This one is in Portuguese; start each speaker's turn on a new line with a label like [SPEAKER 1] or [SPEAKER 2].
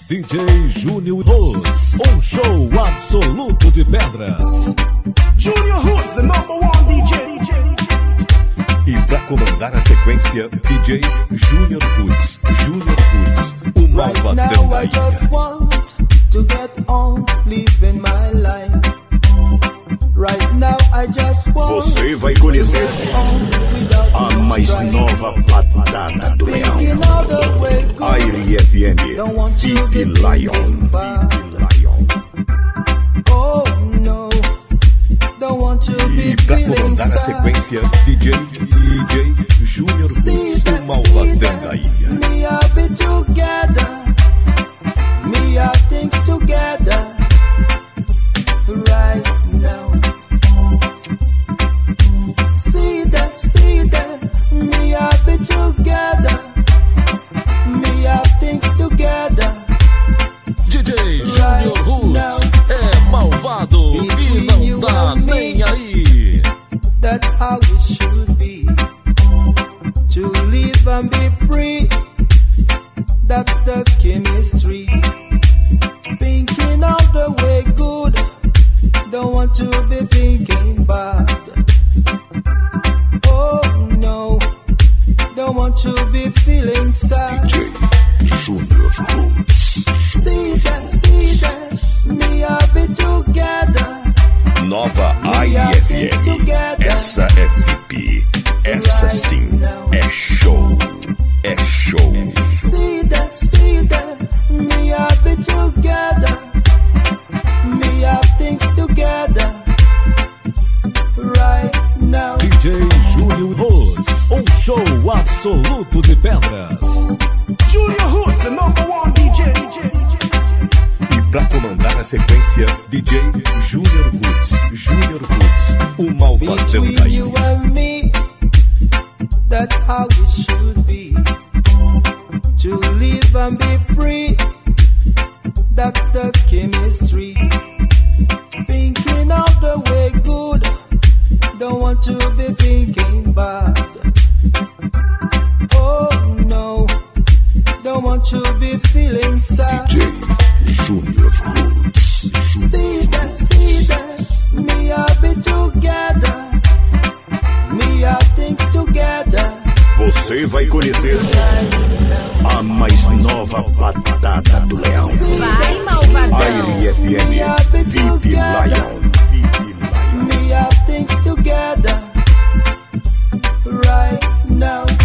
[SPEAKER 1] DJ Júnior Roots, um show absoluto de pedras.
[SPEAKER 2] Junior Roots, the #1 DJ.
[SPEAKER 1] E pra comandar a sequência, DJ Júnior Roots, o malvadão da ilha.
[SPEAKER 3] I just want to get on living my life. Right now I just want.
[SPEAKER 4] Você vai conhecer a mais nova patada do leão. Edy FM, Lion.
[SPEAKER 3] Oh no, don't want to be
[SPEAKER 1] E pra
[SPEAKER 3] feeling
[SPEAKER 1] comandar a
[SPEAKER 3] sad.
[SPEAKER 1] sequência, DJ Júnior Roots, o malvadão da ilha.
[SPEAKER 3] Me happy together, me have things together. Right now, Cida, me happy together, me have things together.
[SPEAKER 1] DJ Júnior Roots é malvado e não tá nem aí.
[SPEAKER 3] That's how it should be. To live and be free, that's the chemistry. Thinking all the way good, don't want to be thinking bad. Oh no, don't want to be feeling sad.
[SPEAKER 4] DJ Júnior Roots.
[SPEAKER 3] Cida, me happy together.
[SPEAKER 1] Nova Edy FM, essa é VIP, essa sim é show, é show.
[SPEAKER 3] Cida, me happy together, me have things together. Right now,
[SPEAKER 1] DJ Júnior Roots, um show absoluto de pedras.
[SPEAKER 2] Junior Roots, the #1 DJ.
[SPEAKER 1] E pra comandar a sequência, DJ Júnior Roots, o malvadão da
[SPEAKER 3] between you
[SPEAKER 1] ilha.
[SPEAKER 3] and me, that's how it should be. To live and be free, that's the chemistry. Thinking all the way good, don't want to be thinking bad. Oh no, don't want to be feeling sad.
[SPEAKER 4] DJ Júnior Roots.
[SPEAKER 3] Cida, me happy together, me have things together.
[SPEAKER 4] Você vai conhecer a mais nova patada do leão.
[SPEAKER 5] Vai, malvadão.
[SPEAKER 4] Edy FM, VIP Lion.
[SPEAKER 3] Me have things together. Right now,